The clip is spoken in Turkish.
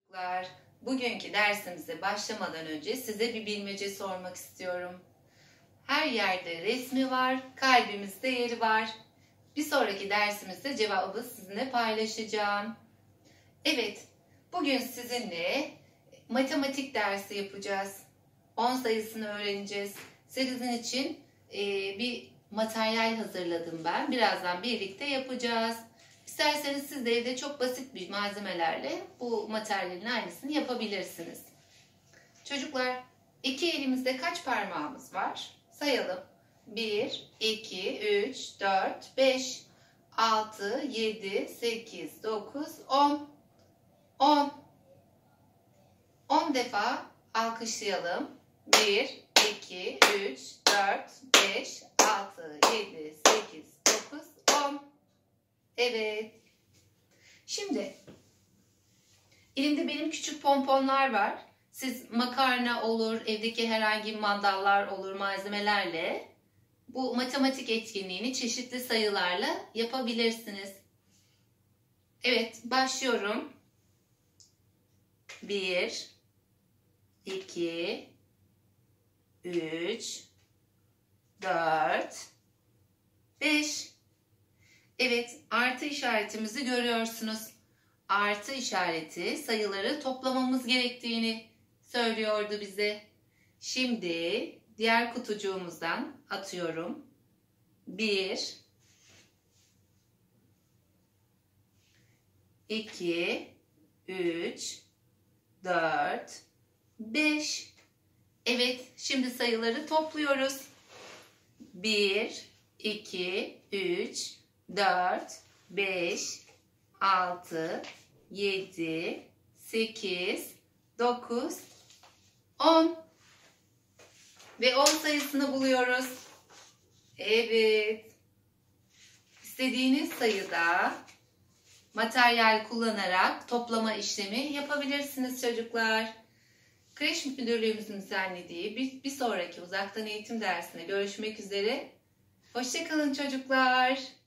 Çocuklar, bugünkü dersimize başlamadan önce size bir bilmece sormak istiyorum. Her yerde resmi var, kalbimizde yeri var. Bir sonraki dersimizde cevabı sizinle paylaşacağım. Evet, bugün sizinle matematik dersi yapacağız. 10 sayısını öğreneceğiz. Sizin için bir materyal hazırladım ben. Birazdan birlikte yapacağız. İsterseniz siz de evde çok basit bir malzemelerle bu materyalin aynısını yapabilirsiniz. Çocuklar, iki elimizde kaç parmağımız var? Sayalım. 1, 2, 3, 4, 5, 6, 7, 8, 9, 10. 10. 10 defa alkışlayalım. 1, 2, 3, 4, 5, 6, 7, 8, 9, 10. Evet. Şimdi elimde benim küçük pomponlar var. Siz makarna olur, evdeki herhangi mandallar olur malzemelerle bu matematik etkinliğini çeşitli sayılarla yapabilirsiniz. Evet, başlıyorum. 1, 2, 3, 4, 5. Evet, artı işaretimizi görüyorsunuz. Artı işareti sayıları toplamamız gerektiğini söylüyordu bize. Şimdi diğer kutucuğumuzdan atıyorum. 1, 2, 3, 4, 5. Evet, şimdi sayıları topluyoruz. 1, 2, 3, 4, 5, 6, 7, 8, 9, 10 ve 10 sayısını buluyoruz. Evet. İstediğiniz sayıda materyal kullanarak toplama işlemi yapabilirsiniz çocuklar. Kreş Müdürlüğümüzün düzenlediği bir sonraki uzaktan eğitim dersine görüşmek üzere. Hoşça kalın çocuklar.